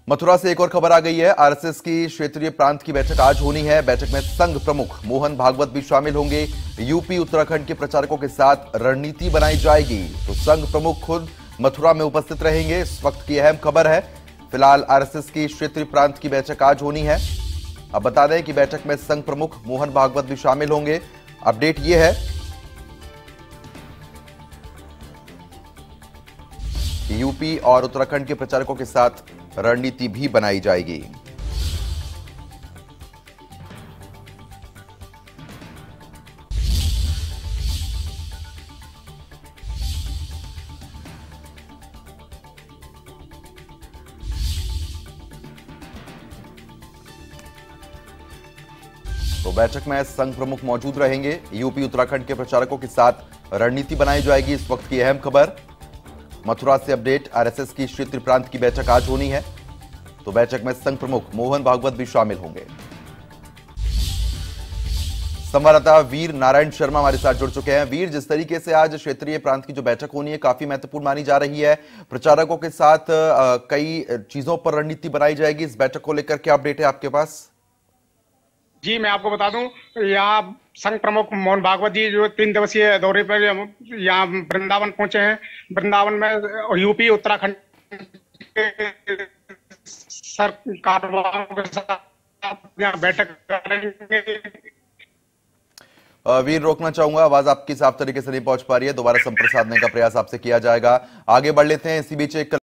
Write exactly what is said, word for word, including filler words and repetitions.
मथुरा से एक और खबर आ गई है। आरएसएस की क्षेत्रीय प्रांत की बैठक आज होनी है। बैठक में संघ प्रमुख मोहन भागवत भी शामिल होंगे। यूपी उत्तराखंड के प्रचारकों के साथ रणनीति बनाई जाएगी। तो संघ प्रमुख खुद मथुरा में उपस्थित रहेंगे। इस वक्त की अहम खबर है। फिलहाल आरएसएस की क्षेत्रीय प्रांत की बैठक आज होनी है। अब बता दें कि बैठक में संघ प्रमुख मोहन भागवत भी शामिल होंगे। अपडेट यह है कि यूपी और उत्तराखंड के प्रचारकों के साथ रणनीति भी बनाई जाएगी। तो बैठक में संघ प्रमुख मौजूद रहेंगे। यूपी उत्तराखंड के प्रचारकों के साथ रणनीति बनाई जाएगी। इस वक्त की अहम खबर मथुरा से अपडेट। आरएसएस की क्षेत्रीय प्रांत की बैठक आज होनी है। तो बैठक में संघ प्रमुख मोहन भागवत भी शामिल होंगे। संवाददाता वीर नारायण शर्मा हमारे साथ जुड़ चुके हैं। वीर, जिस तरीके से आज क्षेत्रीय प्रांत की जो बैठक होनी है काफी महत्वपूर्ण मानी जा रही है। प्रचारकों के साथ आ, कई चीजों पर रणनीति बनाई जाएगी। इस बैठक को लेकर क्या अपडेट है आपके पास? जी, मैं आपको बता दूं, यहाँ संघ प्रमुख मोहन भागवत जी जो तीन दिवसीय दौरे पर यहाँ वृंदावन पहुंचे हैं। वृंदावन में यूपी उत्तराखंड के सरकारों के साथ यहाँ बैठक करेंगे। वीर, रोकना चाहूंगा, आवाज आपकी साफ तरीके से नहीं पहुंच पा रही है। दोबारा संपर्क साधने का प्रयास आपसे किया जाएगा। आगे बढ़ लेते हैं। इसी बीच एक